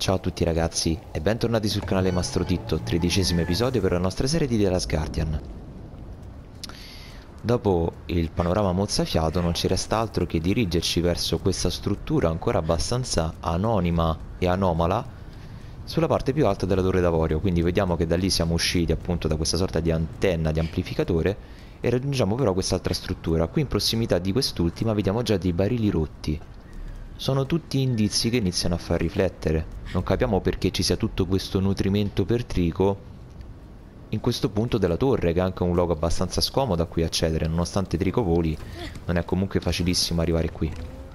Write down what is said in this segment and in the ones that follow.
Ciao a tutti ragazzi e bentornati sul canale Mastro Titto, 13° episodio per la nostra serie di The Last Guardian. Dopo il panorama mozzafiato non ci resta altro che dirigerci verso questa struttura ancora abbastanza anonima e anomala sulla parte più alta della Torre d'Avorio, quindi vediamo che da lì siamo usciti appunto da questa sorta di antenna di amplificatore e raggiungiamo però quest'altra struttura. Qui in prossimità di quest'ultima vediamo già dei barili rotti. Sono tutti indizi che iniziano a far riflettere. Non capiamo perché ci sia tutto questo nutrimento per Trico in questo punto della torre, che è anche un luogo abbastanza scomodo a cui accedere. Nonostante Trico voli, non è comunque facilissimo arrivare qui.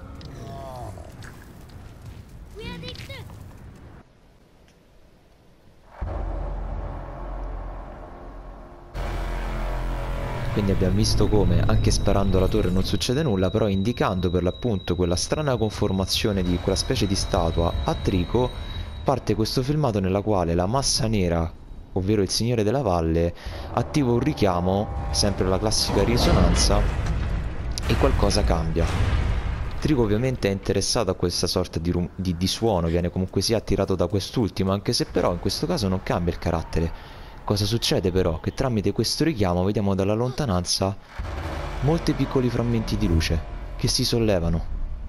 Quindi abbiamo visto come, anche sparando alla torre non succede nulla, però indicando per l'appunto quella strana conformazione di quella specie di statua a Trico, parte questo filmato nella quale la massa nera, ovvero il Signore della Valle, attiva un richiamo, sempre la classica risonanza, e qualcosa cambia. Trico ovviamente è interessato a questa sorta di suono, viene comunque sia attirato da quest'ultimo, anche se però in questo caso non cambia il carattere. Cosa succede però? Che tramite questo richiamo vediamo dalla lontananza molti piccoli frammenti di luce che si sollevano.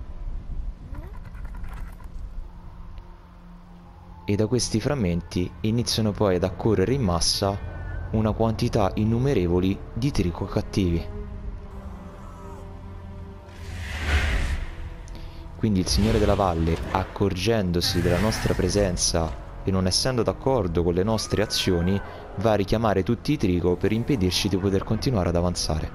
E da questi frammenti iniziano poi ad accorrere in massa una quantità innumerevoli di Trico cattivi. Quindi il Signore della Valle, accorgendosi della nostra presenza e non essendo d'accordo con le nostre azioni, va a richiamare tutti i Trico per impedirci di poter continuare ad avanzare.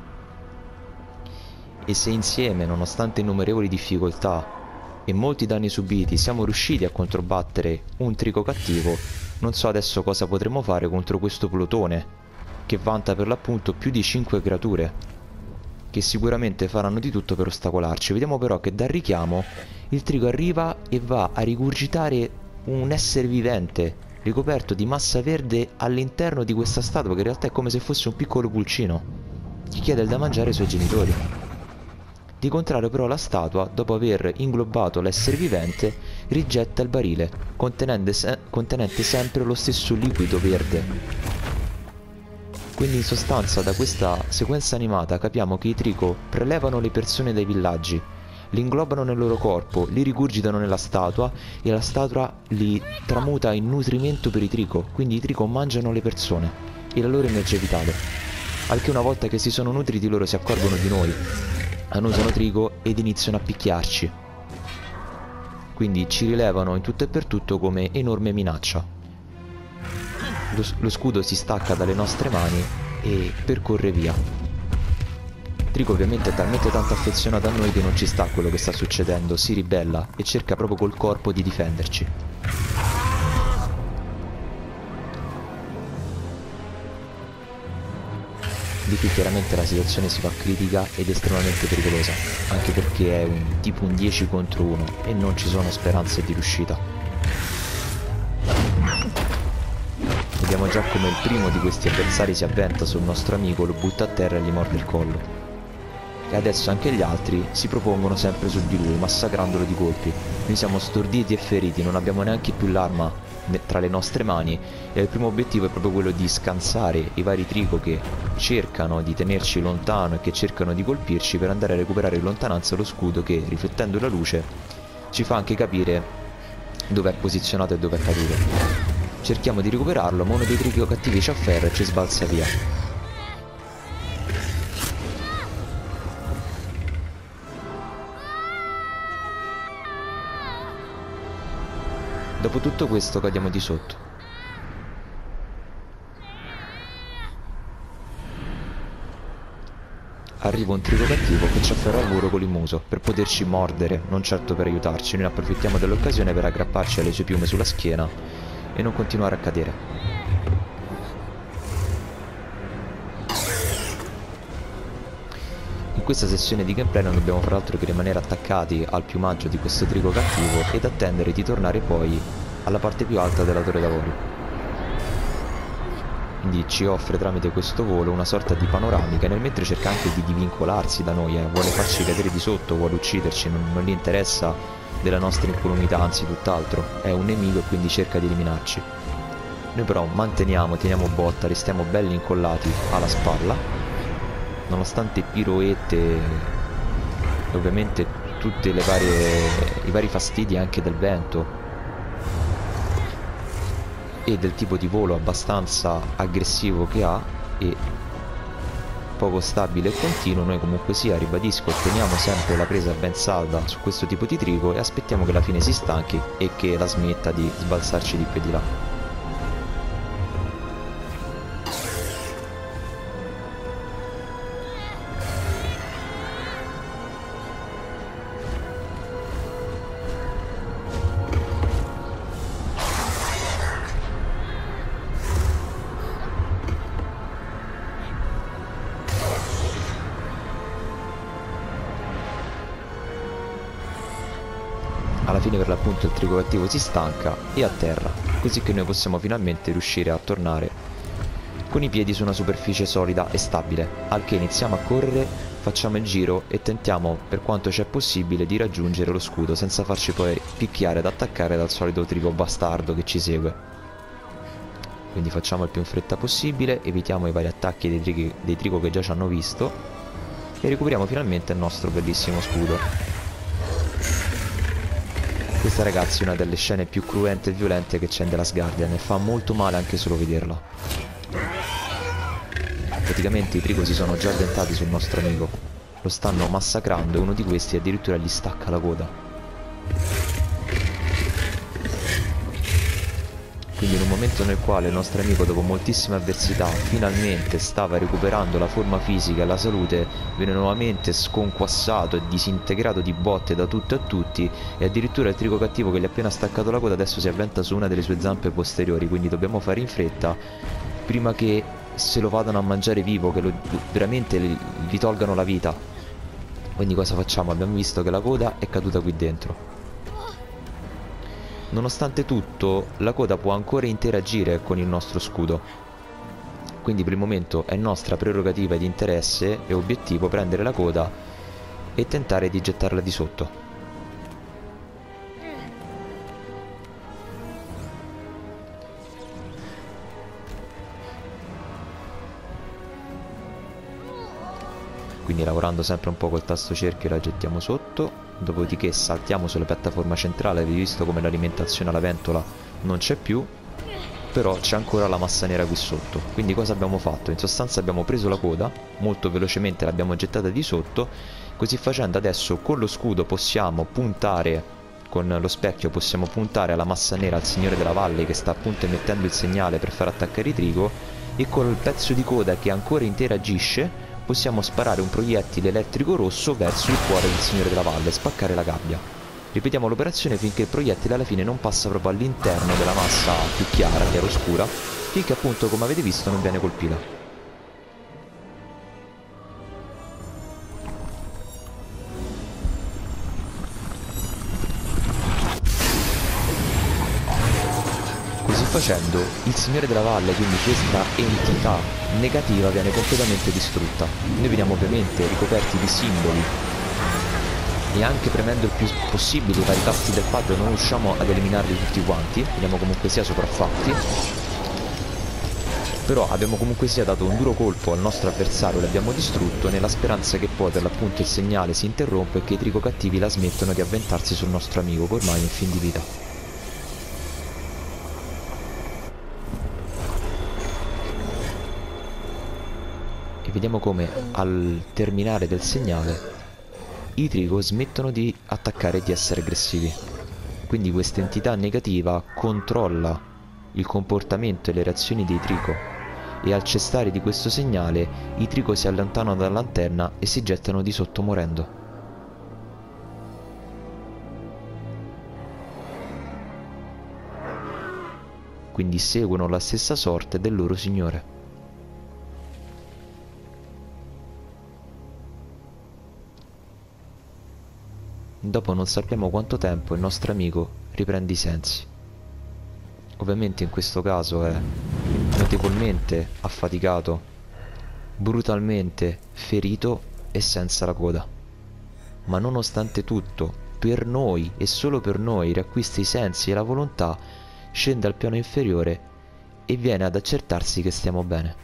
E se insieme, nonostante innumerevoli difficoltà e molti danni subiti, siamo riusciti a controbattere un Trico cattivo, non so adesso cosa potremo fare contro questo plotone, che vanta per l'appunto più di 5 creature, che sicuramente faranno di tutto per ostacolarci. Vediamo però che dal richiamo il Trico arriva e va a rigurgitare un essere vivente ricoperto di massa verde all'interno di questa statua, che in realtà è come se fosse un piccolo pulcino che chiede da mangiare ai suoi genitori. Di contrario però la statua, dopo aver inglobato l'essere vivente, rigetta il barile contenente sempre lo stesso liquido verde. Quindi in sostanza da questa sequenza animata capiamo che i Trico prelevano le persone dai villaggi, li inglobano nel loro corpo, li rigurgitano nella statua e la statua li tramuta in nutrimento per i Trico. Quindi i Trico mangiano le persone e la loro energia vitale, al che una volta che si sono nutriti loro si accorgono di noi, annusano Trico ed iniziano a picchiarci. Quindi ci rilevano in tutto e per tutto come enorme minaccia. Lo scudo si stacca dalle nostre mani e percorre via. Trico ovviamente è talmente tanto affezionato a noi che non ci sta quello che sta succedendo, si ribella e cerca proprio col corpo di difenderci. Di qui chiaramente la situazione si fa critica ed estremamente pericolosa, anche perché è tipo un 10 contro 1 e non ci sono speranze di riuscita. Vediamo già come il primo di questi avversari si avventa sul nostro amico, lo butta a terra e gli morde il collo. E adesso anche gli altri si propongono sempre su di lui, massacrandolo di colpi. Noi siamo storditi e feriti, non abbiamo neanche più l'arma tra le nostre mani e il primo obiettivo è proprio quello di scansare i vari Trico che cercano di tenerci lontano e che cercano di colpirci, per andare a recuperare in lontananza lo scudo che, riflettendo la luce, ci fa anche capire dove è posizionato e dove è caduto. Cerchiamo di recuperarlo, ma uno dei Trico cattivi ci afferra e ci sbalza via. Dopo tutto questo cadiamo di sotto. Arriva un Trico cattivo che ci afferra al muro con il muso per poterci mordere, non certo per aiutarci. Noi approfittiamo dell'occasione per aggrapparci alle sue piume sulla schiena e non continuare a cadere. In questa sessione di gameplay non dobbiamo far altro che rimanere attaccati al piumaggio di questo Trico cattivo ed attendere di tornare poi alla parte più alta della Torre d'Avorio. Quindi ci offre tramite questo volo una sorta di panoramica e nel mentre cerca anche di divincolarsi da noi, vuole farci cadere di sotto, vuole ucciderci, non gli interessa della nostra incolumità, anzi tutt'altro, è un nemico e quindi cerca di eliminarci. Noi però teniamo botta, restiamo belli incollati alla spalla, nonostante piroette e ovviamente tutte le i vari fastidi anche del vento e del tipo di volo abbastanza aggressivo che ha e poco stabile e continuo. Noi comunque sia, ribadisco, teniamo sempre la presa ben salda su questo tipo di trigo e aspettiamo che alla fine si stanchi e che la smetta di sbalzarci di qui e di là. Alla fine per l'appunto il trigo cattivo si stanca e atterra, così che noi possiamo finalmente riuscire a tornare con i piedi su una superficie solida e stabile, al che iniziamo a correre, facciamo il giro e tentiamo per quanto c'è possibile di raggiungere lo scudo senza farci poi picchiare ed attaccare dal solito trigo bastardo che ci segue. Quindi facciamo il più in fretta possibile, evitiamo i vari attacchi dei trigo che già ci hanno visto e recuperiamo finalmente il nostro bellissimo scudo. Questa, ragazzi, è una delle scene più cruente e violente che c'è in The Last Guardian e fa molto male anche solo vederla. Praticamente i trigo si sono già addentati sul nostro amico, lo stanno massacrando e uno di questi addirittura gli stacca la coda. Quindi in un momento nel quale il nostro amico, dopo moltissime avversità, finalmente stava recuperando la forma fisica e la salute, viene nuovamente sconquassato e disintegrato di botte da tutto e a tutti, e addirittura il trigo cattivo che gli ha appena staccato la coda adesso si avventa su una delle sue zampe posteriori, quindi dobbiamo fare in fretta prima che se lo vadano a mangiare vivo, che veramente gli tolgano la vita. Quindi cosa facciamo? Abbiamo visto che la coda è caduta qui dentro. Nonostante tutto, la coda può ancora interagire con il nostro scudo. Quindi per il momento è nostra prerogativa di interesse e obiettivo prendere la coda e tentare di gettarla di sotto. Quindi lavorando sempre un po' col tasto cerchio la gettiamo sotto. Dopodiché saltiamo sulla piattaforma centrale, avete visto come l'alimentazione alla ventola non c'è più, però c'è ancora la massa nera qui sotto. Quindi cosa abbiamo fatto? In sostanza abbiamo preso la coda, molto velocemente l'abbiamo gettata di sotto, così facendo adesso con lo scudo possiamo puntare, con lo specchio possiamo puntare alla massa nera, al Signore della Valle che sta appunto emettendo il segnale per far attaccare i trigo, e con il pezzo di coda che ancora interagisce possiamo sparare un proiettile elettrico rosso verso il cuore del Signore della Valle e spaccare la gabbia. Ripetiamo l'operazione finché il proiettile alla fine non passa proprio all'interno della massa più chiara, chiaroscura, finché appunto, come avete visto, non viene colpita. Così facendo, il Signore della Valle, quindi questa entità negativa, viene completamente distrutta. Noi veniamo ovviamente ricoperti di simboli e anche premendo il più possibile i vari tasti del pad non riusciamo ad eliminarli tutti quanti, veniamo comunque sia sopraffatti. Però abbiamo comunque sia dato un duro colpo al nostro avversario, l'abbiamo distrutto nella speranza che poi per l'appunto il segnale si interrompe e che i trigo cattivi la smettono di avventarsi sul nostro amico, che ormai è in fin di vita. E vediamo come al terminare del segnale i trigo smettono di attaccare e di essere aggressivi. Quindi questa entità negativa controlla il comportamento e le reazioni dei trigo, e al cessare di questo segnale i trigo si allontanano dall'antenna e si gettano di sotto morendo. Quindi seguono la stessa sorte del loro signore. Dopo non sappiamo quanto tempo il nostro amico riprende i sensi. Ovviamente in questo caso è notevolmente affaticato, brutalmente ferito e senza la coda. Ma nonostante tutto, per noi e solo per noi riacquista i sensi e la volontà, scende al piano inferiore e viene ad accertarsi che stiamo bene.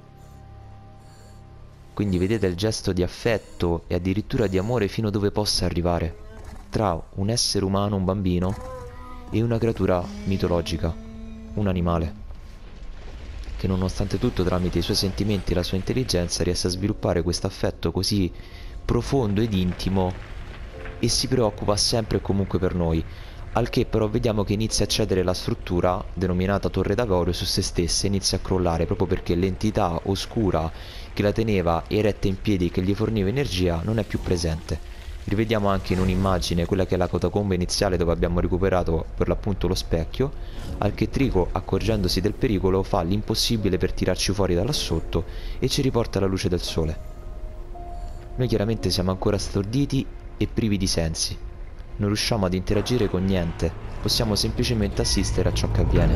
Quindi vedete il gesto di affetto e addirittura di amore fino dove possa arrivare tra un essere umano, un bambino, e una creatura mitologica, un animale, che nonostante tutto tramite i suoi sentimenti e la sua intelligenza riesce a sviluppare questo affetto così profondo ed intimo e si preoccupa sempre e comunque per noi. Al che però vediamo che inizia a cedere la struttura, denominata Torre d'Avorio, su se stessa, inizia a crollare proprio perché l'entità oscura che la teneva eretta in piedi e che gli forniva energia non è più presente. Rivediamo anche in un'immagine quella che è la catacomba iniziale dove abbiamo recuperato per l'appunto lo specchio, al che Trico, accorgendosi del pericolo, fa l'impossibile per tirarci fuori da là sotto e ci riporta alla luce del sole. Noi chiaramente siamo ancora storditi e privi di sensi. Non riusciamo ad interagire con niente, possiamo semplicemente assistere a ciò che avviene.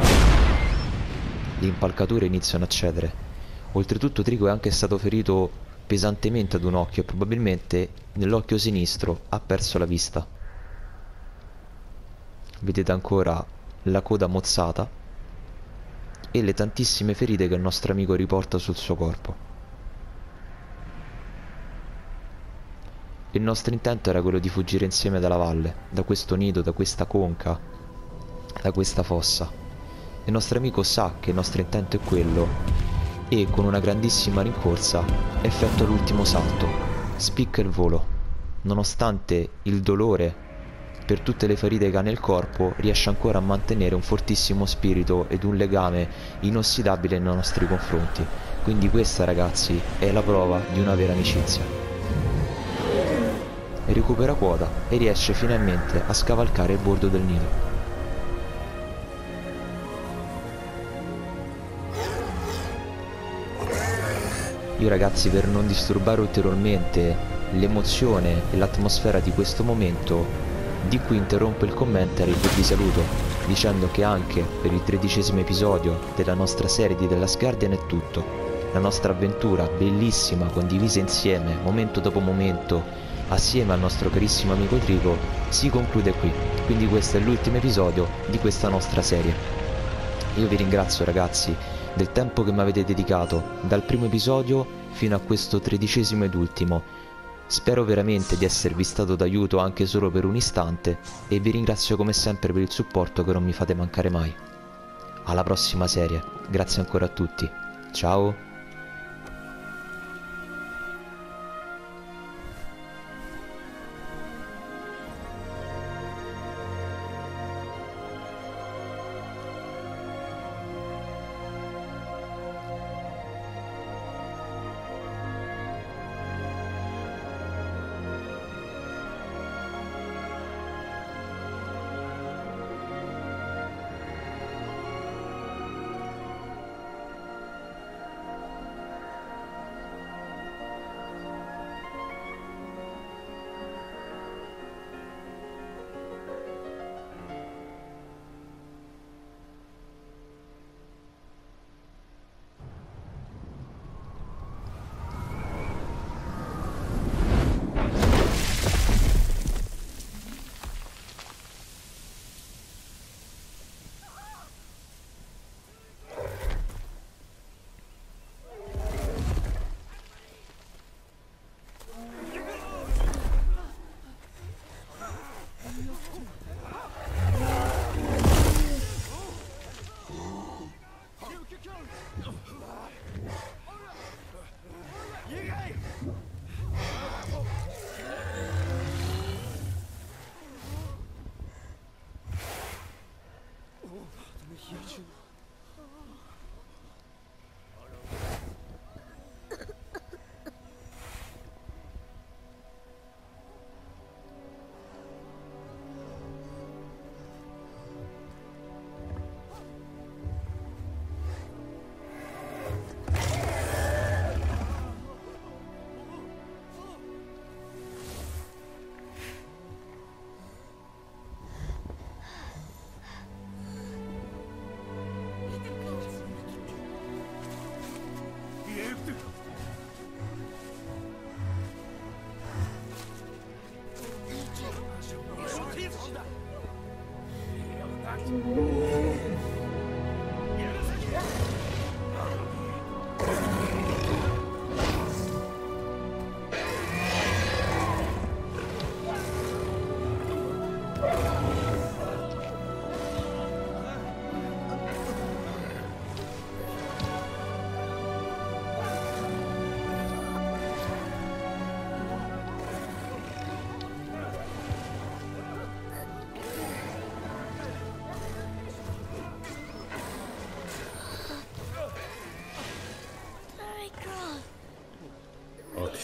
Le impalcature iniziano a cedere. Oltretutto Trico è anche stato ferito pesantemente ad un occhio e probabilmente nell'occhio sinistro ha perso la vista. Vedete ancora la coda mozzata e le tantissime ferite che il nostro amico riporta sul suo corpo. Il nostro intento era quello di fuggire insieme dalla valle, da questo nido, da questa conca, da questa fossa. Il nostro amico sa che il nostro intento è quello e con una grandissima rincorsa effettua l'ultimo salto, spicca il volo. Nonostante il dolore per tutte le ferite che ha nel corpo, riesce ancora a mantenere un fortissimo spirito ed un legame inossidabile nei nostri confronti. Quindi questa, ragazzi, è la prova di una vera amicizia. Recupera quota e riesce finalmente a scavalcare il bordo del nido. Io, ragazzi, per non disturbare ulteriormente l'emozione e l'atmosfera di questo momento, di qui interrompo il commentary e vi saluto dicendo che anche per il 13° episodio della nostra serie di The Last Guardian è tutto. La nostra avventura bellissima, condivisa insieme, momento dopo momento, assieme al nostro carissimo amico Trico, si conclude qui. Quindi questo è l'ultimo episodio di questa nostra serie. Io vi ringrazio, ragazzi, del tempo che mi avete dedicato dal primo episodio fino a questo 13° ed ultimo. Spero veramente di esservi stato d'aiuto anche solo per un istante e vi ringrazio come sempre per il supporto che non mi fate mancare mai. Alla prossima serie, grazie ancora a tutti, ciao!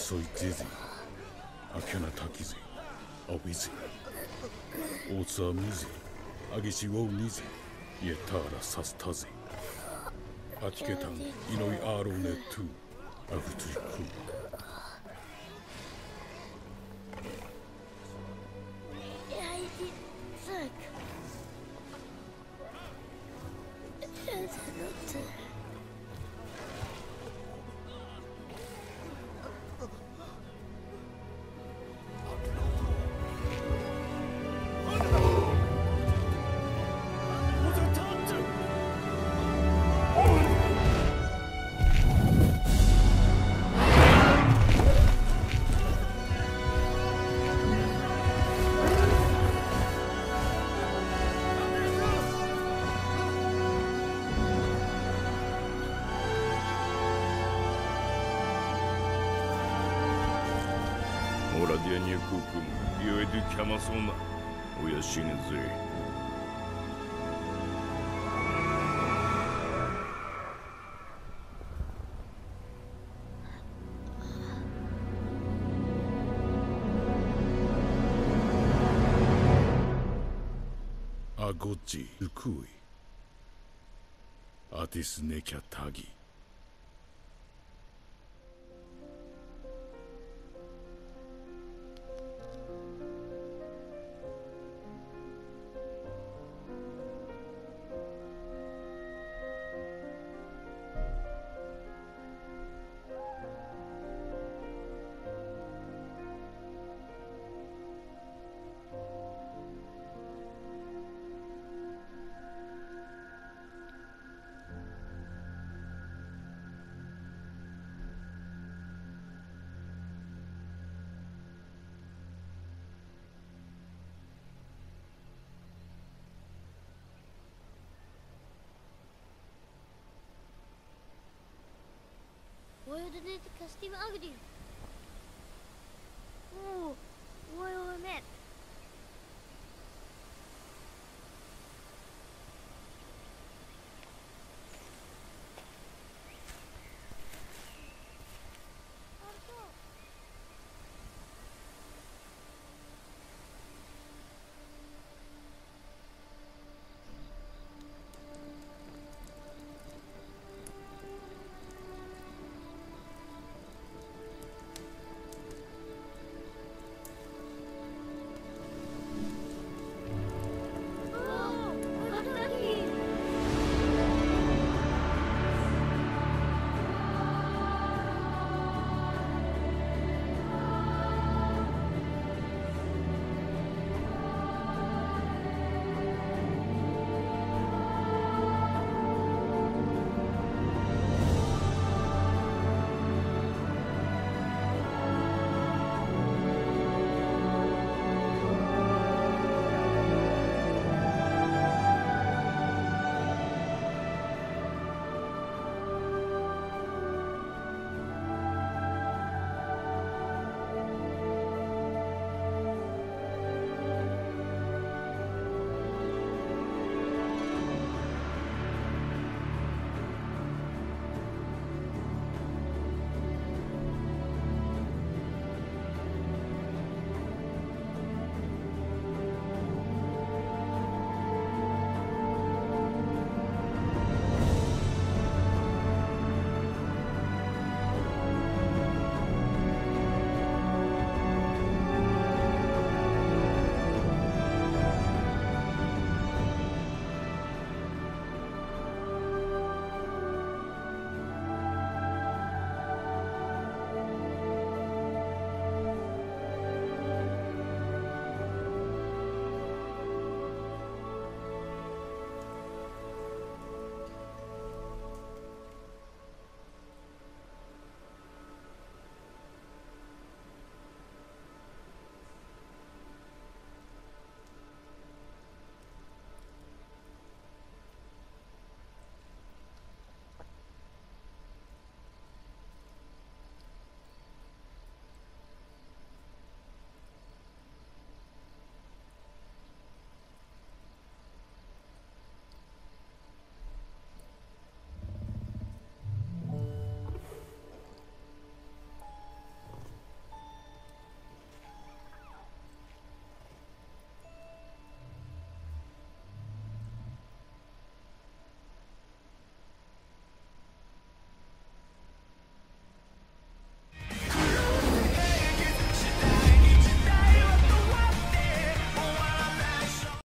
soy Zizi. Akena Takizi. Obizi. Otsa Mizi. Agishi wo Nizi. Yetara Sastazi. Atiketan Inoi Arone tu. Agutuiku. Oradiania Kukum, io e du chiamasona, o Yashinze. Agochi Ukui. Atis Nekia Tagi. Where did it Castim Agdi? Oh, where we met?